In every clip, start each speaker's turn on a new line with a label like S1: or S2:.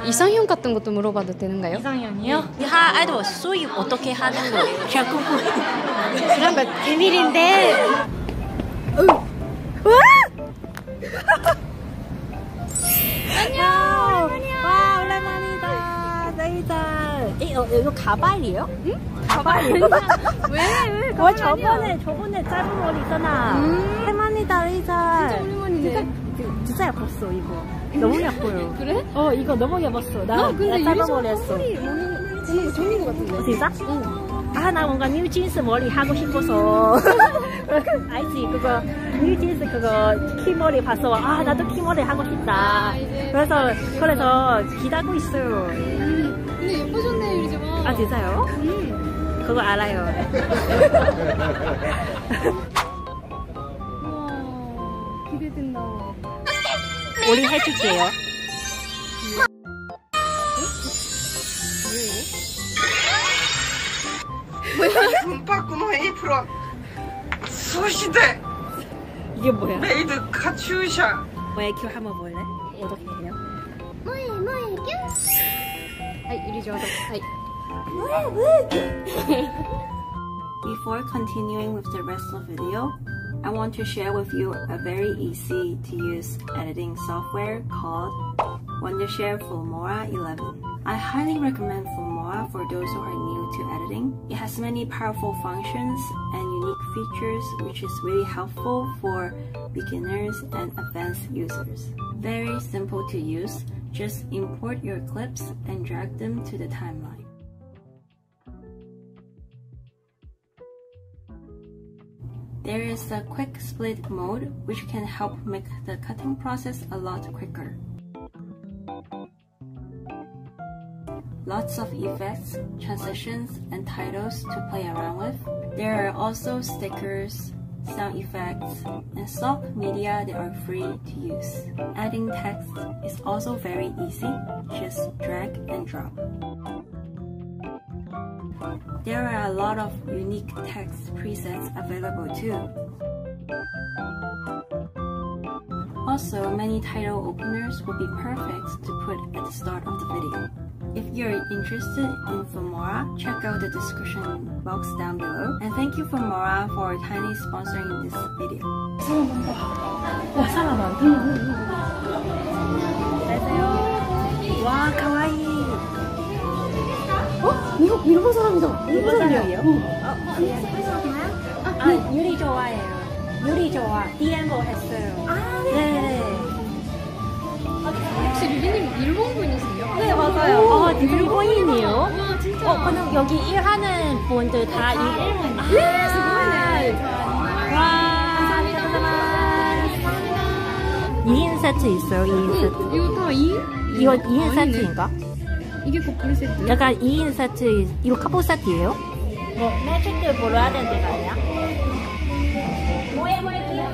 S1: 이상형 같은 것도 물어봐도 되는가요?
S2: 이상형이요? 아이돌 수입 어떻게 하는 거예요?
S1: 그런 거 비밀인데.
S2: 안녕. 와 오랜만이다. 레이자. 이거 가발이에요? 응? 가발이요?
S1: 왜?
S2: 와 저번에 짧은 머리 있잖아. 할머니다 레이자.
S1: 진짜 오랜만이네.
S2: 진짜 예뻤어 이거. 너무 예뻐요.
S1: 그래?
S2: 이거 너무 예뻤어. 나
S1: 근데
S2: 짧은 머리 했어.
S1: 보는 거 재밌는 거 같은데.
S2: 진짜?
S1: 응.
S2: 나 뭔가 뉴진스 머리 하고 싶어서. 알지? 그거 뉴진스 그거 키머리 봐서 나도 키머리 하고 싶다. 그래서 기다리고 있어요.
S1: 근데 예쁘셨네 우리 집.
S2: 진짜요? 그거 알아요.
S1: 와 기대된다.
S2: 우리 해줄게요.
S3: 문파쿠노 에이프론 소시대
S2: 이게 뭐야?
S3: 메이드 카츄샤.
S2: 뭐야? 큐 한번 볼래? 어떻게 해요?
S1: 이리 줘.
S4: Before continuing with the rest of the video, I want to share with you a very easy to use editing software called Wondershare Filmora 11. I highly recommend Filmora for those who are new to editing. It has many powerful functions and unique features which is really helpful for beginners and advanced users. Very simple to use, just import your clips and drag them to the timeline. There is a quick split mode which can help make the cutting process a lot quicker. Lots of effects, transitions, and titles to play around with. There are also stickers, sound effects, and stock media that are free to use. Adding text is also very easy, just drag and drop. There are a lot of unique text presets available too. Also, many title openers will be perfect to put at the start of the video. If you're interested in Filmora, check out the description box down below. And thank you Filmora for kindly sponsoring this video.
S2: 사람 많다. 안녕하세요. 와, 가와이.
S1: 일본 사람이다.
S2: 일본 사람이에요? 유리 좋아해요. 유리 좋아. DM 했어요. 네.
S1: 혹시 류리님 일본 분이세요?
S2: 네, 맞아요. 일본인이에요?
S1: 와 진짜.
S2: 그럼 여기 일하는 분들 다 일본인이에요? 와, 감사합니다. 2인 세트 있어요, 2인 세트.
S1: 이거 다 2인?
S2: 이거 2인 세트인가?
S1: 이게 커플 세트?
S2: 약간 2인 세트, 이거 카포 세트예요? 뭐, 매직들 보러 해야 되는 데가 아니야? 뭐해,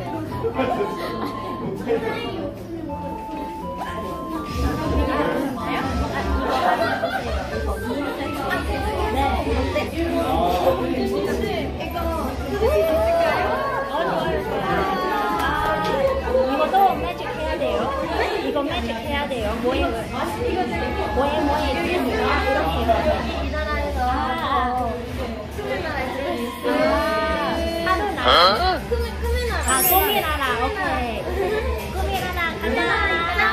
S2: 이것도 매직 해야 돼요. 이거 매직 해야 돼요. 뭐해 하루나 꾸미나라. 오케이. 꾸미나라 간다.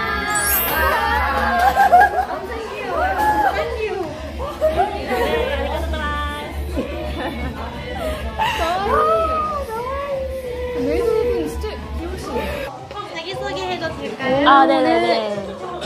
S1: 메이드분 진짜 귀여우시네요.
S4: 자기소개해도 될까요?
S2: 네네네.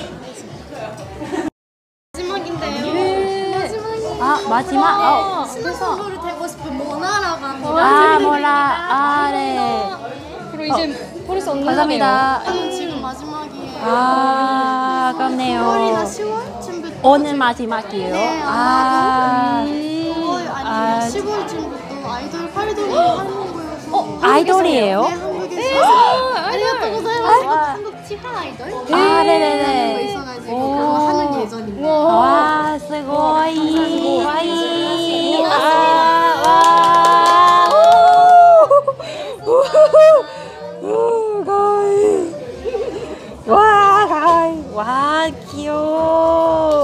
S1: 마지막인데요.
S2: 마지막?
S1: 스노우볼을 타고 싶은 모나라고 합니다.
S2: 몰라. 네.
S1: 그리고 이제 벌써 온다네요.
S2: 감사합니다.
S1: 지금 마지막이에요.
S2: 아깝네요.
S1: 10월쯤부터
S2: 오늘 마지막이에요?
S1: 네, 아니면 10월쯤부터 아이돌 활동을 하는 거여서.
S2: 아이돌이에요?
S1: 네, 한국에서. 아리가또 고자이마스. 한국 치하 아이돌?
S2: 네네네.
S1: 거 있어가지고 그거 하는 예정입니다.
S2: 와, 스고이. 와이. 와, 귀여워.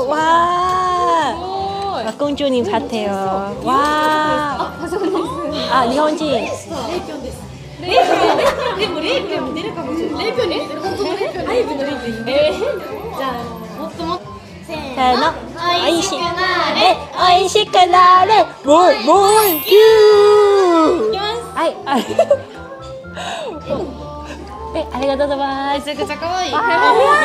S2: 이현주님 같아요. 와. 아, 니혼진.せーの。おいしくなれ。おいしくなれ。もうキュー。はい。ありがとうございます。めちゃくちゃ可愛い。あ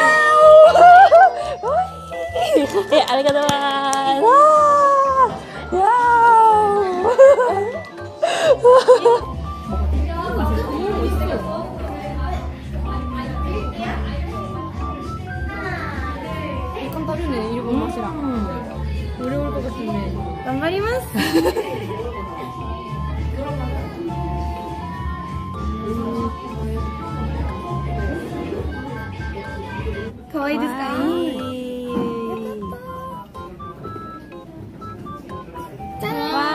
S2: りがとうございます。わー。
S1: 다르네 일본 맛이랑 어려울 것 같은데 頑張ります かわいいですか 짠!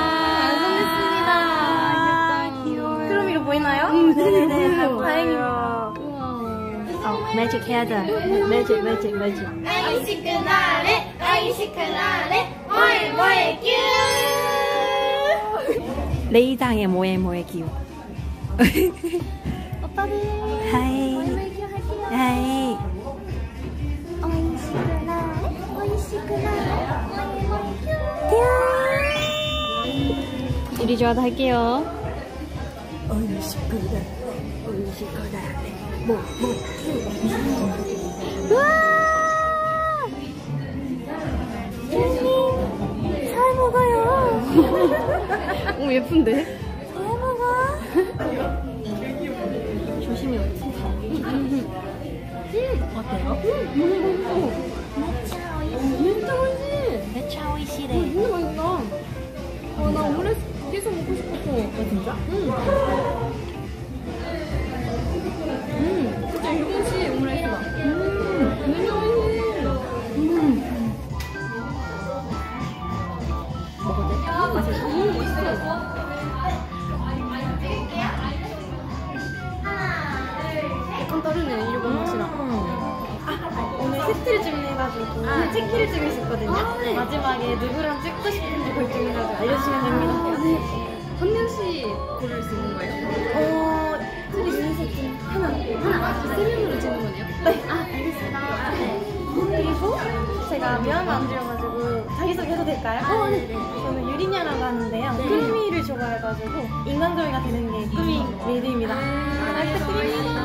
S1: 완성됐습니다. 귀여워요. 그럼 이거 보이나요?
S2: 네네네.
S1: 다행입니다.
S2: 매직 해야 돼. 매직.
S1: おいしくなれおいしくなれ萌え萌えキュー
S2: 레이장의 모에 기우.
S1: 오빠 네
S2: 하이. 하이.
S1: おいしくなれおいしくなれ萌え萌えキュー 이리저와도 할게요. 우와! 잘 먹어요. 오 예쁜데? 잘 먹어. 조심히
S2: 어때요? 매차 오이시래.
S1: 맛있다. 나 오므라이스 계속 먹고 싶었어.
S2: 진짜?
S1: 진짜 일본식 오므라이스다. 너무 맛있어.
S2: 먹어도 돼? 맛있어?
S1: 맛있어. 약간 다르네 일본 맛이랑. 오늘 세트를 주문해가지고 체키를 찍을 수 있거든요.
S2: 네.
S1: 마지막에 누구랑 찍고 싶은지 결정해가지고 알려주시면 됩니다. 한 명씩 고를 수 있는 거예요? 둘이 있는 세트 하나. 세 명으로 찍는 거네요? 네. 알겠습니다. 그리고 제가 명함을 안 드려가지고 자기소개해도 될까요? 네. 저는 유리냐라고 하는데요. 꾸미를 좋아해가지고 인간적이가 되는 게 꾸미 메이드입니다. 잘 부탁드립니다.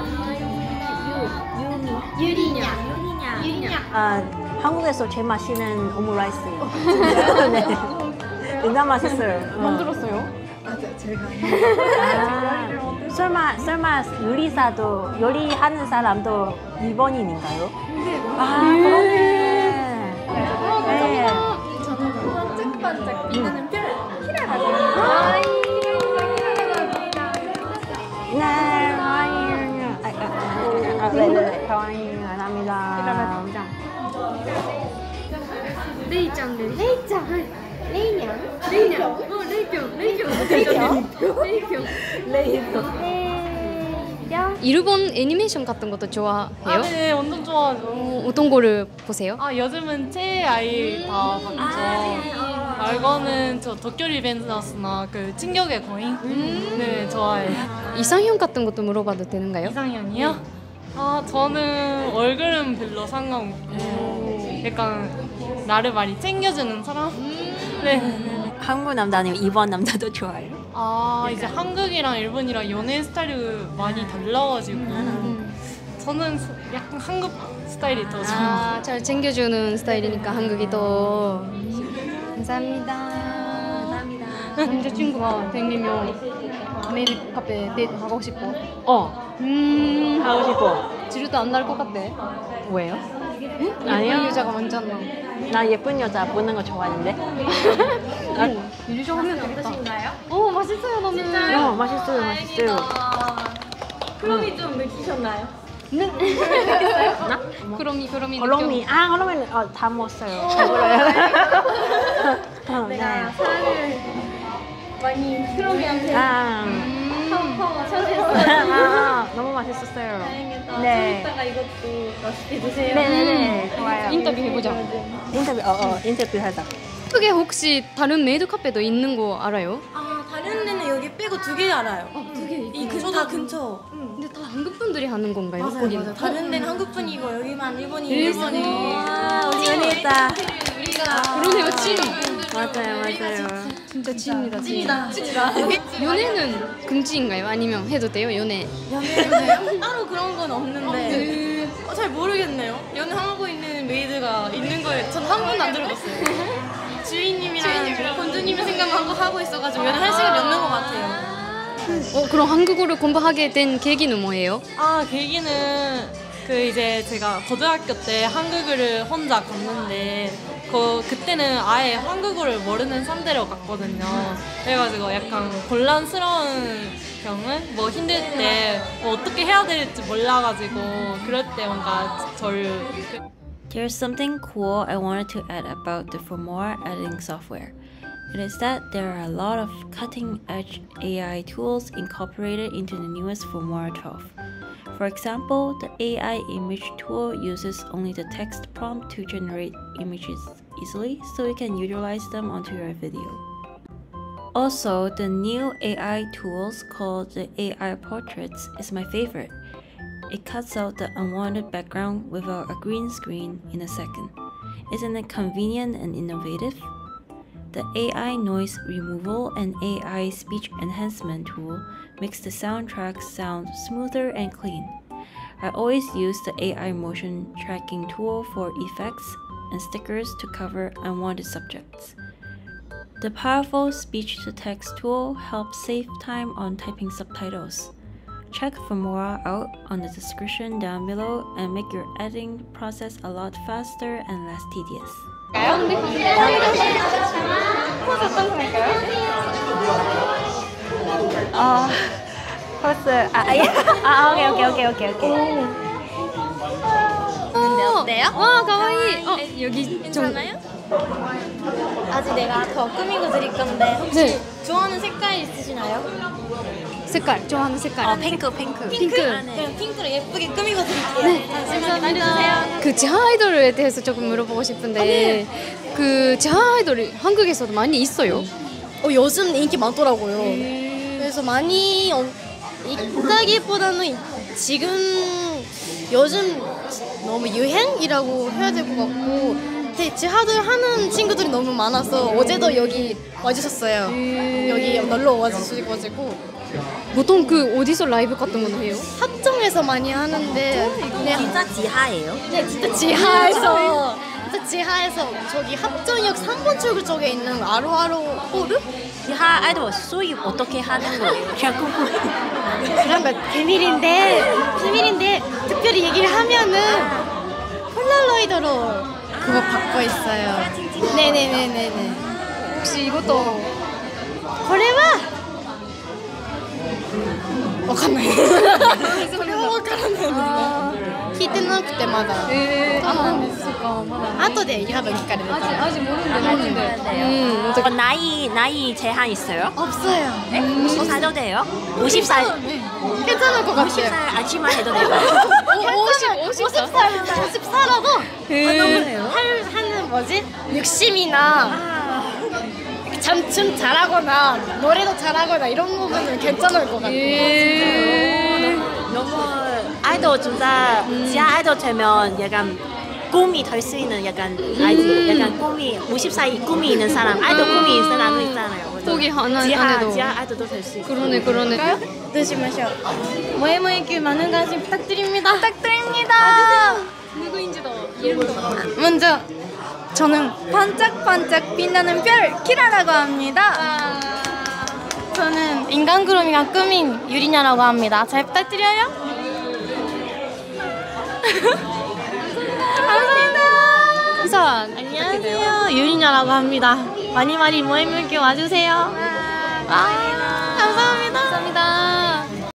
S1: 유리냐.
S2: 아, 한국에서 제일 맛있는 오므라이스예요. 네. 진짜 맛있어요.
S1: 만들었어요?
S2: 아, 설마 요리사도 요리하는 사람도 일본인인가요? 그러네. 네.
S1: 저는 반짝반짝 빛나는 피라라고.
S2: 네, 감사합니다.
S1: 레이짱.
S5: 일본 애니메이션 같은 것도 좋아해요?
S6: 네, 완전 좋아하죠.
S5: 어떤 거를 보세요?
S6: 요즘은 최애아이 다 봤죠. 말고는 저 도쿄 리벤져스나 그 진격의 거인 네, 좋아해요.
S5: 이상형 같은 것도 물어봐도 되는가요?
S6: 이상형이요? 저는 얼굴은 별로 상관없고 약간 나를 많이 챙겨주는 사람? 네.
S2: 한국 남자는 일본 남자도 좋아요.
S6: 이제 한국이랑 일본이랑 연애 스타일이 많이 달라가지고 저는 약간 한국 스타일이 더 좋아요.
S5: 잘 챙겨주는 스타일이니까 한국이 더 감사합니다.
S1: 남자친구가 생기면 매일 카페 데이트 하고 싶어.
S2: 하고 싶어.
S1: 지루도 안 날 것 같대.
S2: 왜요?
S1: 아니요. 여자가 많잖아.
S2: 나 예쁜 여자 보는 거 좋아하는데.
S1: 유리쇼 하면 되겠다. 맛있어요 너무.
S2: 맛있어요.
S1: 크롬이 좀 느끼셨나요?
S5: 네. 그럼이
S2: 그럼이 다 먹었어요.
S1: 내가 사랑을 많이 크롬이한테 파워 처리했어요.
S2: 너무 맛있었어요.
S1: 다행이다.
S2: 네.
S1: 좀 이따가 이것도 맛있게 드세요.
S2: 네네네. 좋아요.
S5: 인터뷰 해보자.
S2: 인터뷰 하자.
S5: 그게 혹시 다른 메이드 카페도 있는 거 알아요?
S7: 아 다른 데는 여기 빼고 2개 알아요.
S5: 2개.
S7: 이 근처 다 근처.
S5: 근데 다 한국 분들이 하는 건가요?
S7: 맞아요,
S5: 거기는?
S7: 맞아요. 다른 데는 한국 분이고 여기만 일본인.
S5: 일본인.
S7: 우리 연애했다.
S5: 그러네요, 찐.
S2: 맞아요, 맞아요.
S5: 진짜 찐이다, 찐.
S7: 찐이다.
S5: 연애는 금지인가요? 아니면 해도 돼요, 연애?
S7: 연애는 따로 그런 건 없는데 잘 모르겠네요. 연애하고 있는 메이드가 있는 거에 전 한 번도 안 들어봤어요. 주인님이랑 본주님의 생각만 하고 있어가지고 연애할 시간이 없는 것 같아요.
S5: 그럼 한국어를 공부하게 된 계기는 뭐예요?
S6: 아, 계기는 그 이제 제가 고등학교 때 한국어를 혼자 갔는데 그때는 아예 한국어를 모르는 상태로 갔거든요. 그래가지고 약간 곤란스러운 경은 뭐 힘들 때 뭐 어떻게 해야 될지 몰라가지고 그럴 때 뭔가 저를
S4: There's something cool I wanted to add about the Filmora editing software. It is that there are a lot of cutting-edge AI tools incorporated into the newest Filmora 12. For example, the AI image tool uses only the text prompt to generate images easily, so you can utilize them onto your video. Also, the new AI tools called the AI Portraits is my favorite. It cuts out the unwanted background without a green screen in a second. Isn't it convenient and innovative? The AI noise removal and AI speech enhancement tool makes the soundtrack sound smoother and clean. I always use the AI motion tracking tool for effects and stickers to cover unwanted subjects. The powerful speech-to-text tool helps save time on typing subtitles. Check Filmora out on the description down below and make your editing process a lot faster and less tedious.
S2: 코스 오케이.
S5: 어때요? 와, 가와이. 여기
S7: 괜찮아요? 아직 내가 더 꾸미고 드릴 건데 혹시
S5: 네.
S7: 좋아하는 색깔 있으시나요?
S5: 색깔, 좋아하는 색깔.
S2: 핑크.
S5: 핑크.
S7: 그럼 핑크로 예쁘게 꾸미고 드릴게요. 잠시만 기다려주세요.
S5: 그 지하 아이돌에 대해서 조금 물어보고 싶은데 그 지하 아이돌이 한국에서도 많이 있어요?
S7: 요즘 인기 많더라고요. 그래서 많이 있다기보다는 지금 요즘 너무 유행이라고 해야 될 것 같고 지하들 하는 친구들이 너무 많아서 어제도 여기 와주셨어요. 여기 놀러 와주셔가지고
S5: 보통 그 어디서 라이브 같은 건 해요?
S7: 합정에서 많이 하는데
S2: 진짜 지하예요?
S7: 네, 진짜 지하에서 저기 합정역 3번 출구 쪽에 있는 아로아로 호르?
S2: 지하 아이돌 수입 어떻게 하는 거예요?
S7: 그런 거 비밀인데 특별히 얘기를 하면은 폴라로이드로 그거 받고 있어요. 네네네네네.
S5: 혹시 이것도
S7: これはわかんない。それはわからないですね。聞いてなくてまだ。
S5: そっか、まだ
S7: 後で多分聞かれる。
S5: 아직 모르는데.
S2: 나이 제한 있어요?
S7: 없어요.
S2: 50살도 돼요? 50살
S7: 괜찮을 것 같아요.
S2: 50살 아침만 해도 돼요?
S7: 50살라도 하는 뭐지? 욕심이나 춤 잘하거나 노래도 잘하거나 이런 부분은 괜찮을 것 같아요.
S2: 너무 아이돌 진짜 지하 아이돌 되면 약간 꿈이 될 수 있는 약간 알지? 약간 꿈이 50살 꿈이 있는 사람 아이돌 꿈이 있는 사람 있잖아요.
S5: 거기 하나 안에도
S2: 지하 아이돌도 될 수 있어.
S5: 그러네.
S7: どうしましょう。萌え萌え級많은 관심 부탁드립니다. 부탁드립니다.
S5: 누구인지도 이름도
S7: 먼저 저는 반짝반짝 빛나는 별 키라라고 합니다. 저는 인간 구름이가 꾸민 유리냐라고 합니다. 잘 부탁드려요. 감사합니다.
S5: 인사.
S7: 안녕하세요. 유리냐라고 합니다. 많이萌え萌え교 와주세요. 감사합니다.